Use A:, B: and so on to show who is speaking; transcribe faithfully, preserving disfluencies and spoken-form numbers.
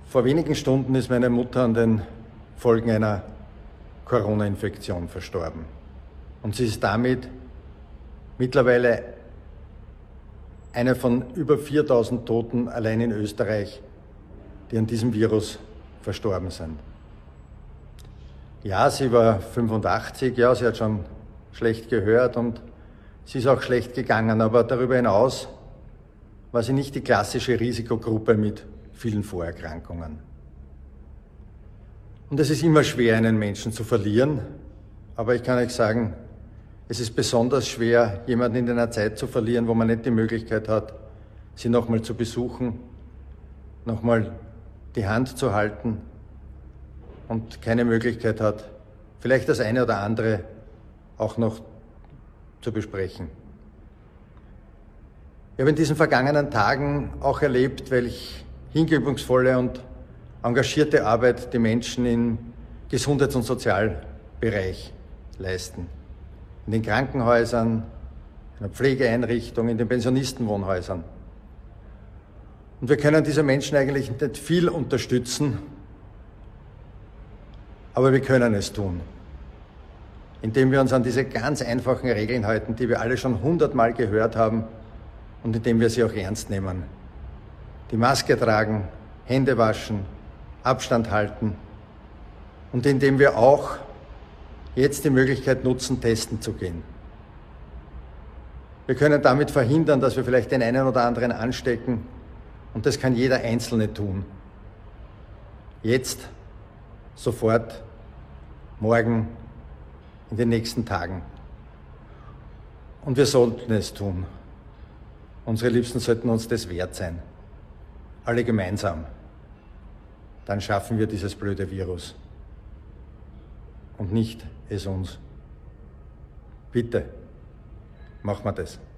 A: Vor wenigen Stunden ist meine Mutter an den Folgen einer Corona-Infektion verstorben. Und sie ist damit mittlerweile eine von über viertausend Toten allein in Österreich, die an diesem Virus verstorben sind. Ja, sie war fünfundachtzig, ja, sie hat schon schlecht gehört und sie ist auch schlecht gegangen, aber darüber hinaus war sie nicht die klassische Risikogruppe mit vielen Vorerkrankungen. Und es ist immer schwer, einen Menschen zu verlieren, aber ich kann euch sagen, es ist besonders schwer, jemanden in einer Zeit zu verlieren, wo man nicht die Möglichkeit hat, sie nochmal zu besuchen, nochmal die Hand zu halten und keine Möglichkeit hat, vielleicht das eine oder andere auch noch zu besprechen. Ich habe in diesen vergangenen Tagen auch erlebt, welch hingebungsvolle und engagierte Arbeit die Menschen im Gesundheits- und Sozialbereich leisten. In den Krankenhäusern, in der Pflegeeinrichtung, in den Pensionistenwohnhäusern. Und wir können diese Menschen eigentlich nicht viel unterstützen, aber wir können es tun, indem wir uns an diese ganz einfachen Regeln halten, die wir alle schon hundertmal gehört haben und indem wir sie auch ernst nehmen. Die Maske tragen, Hände waschen, Abstand halten und indem wir auch jetzt die Möglichkeit nutzen, testen zu gehen. Wir können damit verhindern, dass wir vielleicht den einen oder anderen anstecken und das kann jeder Einzelne tun. Jetzt, sofort, morgen, in den nächsten Tagen. Und wir sollten es tun. Unsere Liebsten sollten uns das wert sein. Alle gemeinsam. Dann schaffen wir dieses blöde Virus. Und nicht es uns. Bitte, machen wir das.